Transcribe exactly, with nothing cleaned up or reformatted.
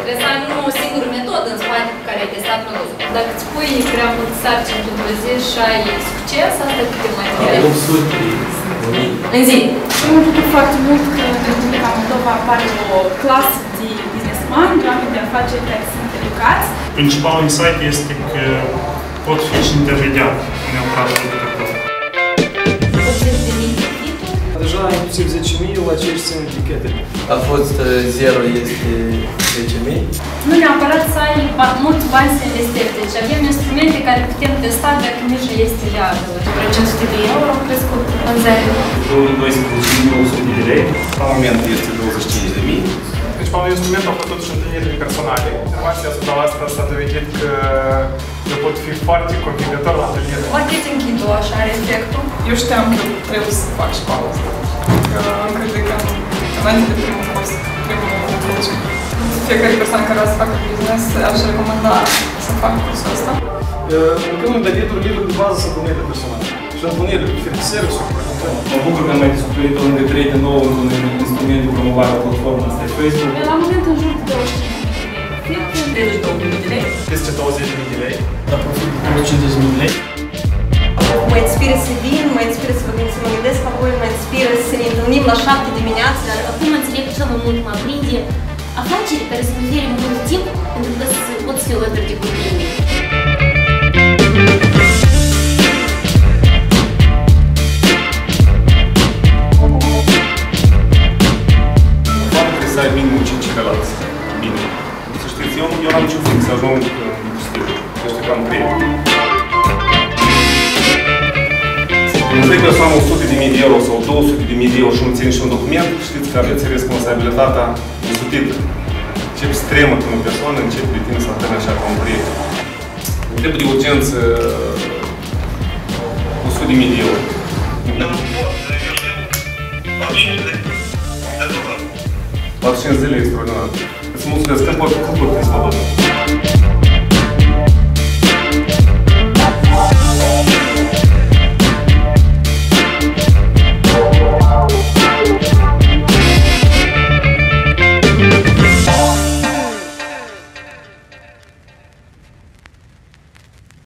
Trebuie să ai nu o singură metodă în spate cu care ai testat produsul. Dacă îți pui prea mult sarcini într-o zi și ai succes, asta cât te mai trebuie. opt sute, o mie. În zi. Mă bucur foarte mult că în Republica Moldova apare o clasă de businessman, de oameni de afaceri care sunt educați. Principalul insight este că pot fi și intermediar, neapărat producător. optzeci de mii de profit. Deja inclusiv zece mii la ce își țin etichetele. A fost zero este zece mii. Nu neapărat să ai mulți bani să investești. Deci avem instrumente care putem testa dacă nici este viabilă. Vreo cinci sute de euro au crescut vânzările. două mii doisprezece mii nouă sute de lei. La moment este douăzeci și cinci de mii. Principalul instrument a fost totuși întâlnirile personale. Informația asupra asta s-a dovedit că eu pot fi foarte convingător la întâlnire. Marketing-ul așa are efectul. Eu știam că trebuie să fac școala asta. Că am crezut că înainte de primul curs trebuie să face. Fiecare persoană care vrea să facă business aș recomanda să facă cursul ăsta. În primul de lider, liderul de bază sunt întâlnirile personale. Și întâlnirile cu firme serviciu, cu recomandări. Mă bucur că am mai descoperit o lângă trei de nou într-un instrument de promovare a platformei asta e Facebook. La moment în jur de douăzeci și cinci de mii de lei. treizeci și două de mii de lei. Peste douăzeci de mii de lei. La profit de douăzeci și cincizeci de mii de lei. Mă inspiră să vin, mă inspiră să vă să mă gândesc apoi, mă inspiră să ne întâlnim la șapte dimineața. Dar acum înțeleg cel mai mult mă aprinde afaceri care să ofere mult timp pentru că să poți fi alături de copiii mei. Trebuie să ai minimum cinci relații. Bine. Să știți, eu, eu n-am niciun fric să ajung în stil. Eu știu că am trei. Când zic că să am o sută de mii de euro sau două sute de mii de euro și nu țin și un document, știți că aveți responsabilitatea însuțită. Începi să tremă când o persoană, începi de tine să antene așa ca un proiect. Trebuie de urgență o sută de mii de euro. patru cinci zile extraordinar. Îți mulțumesc. Când pot, când pot să vă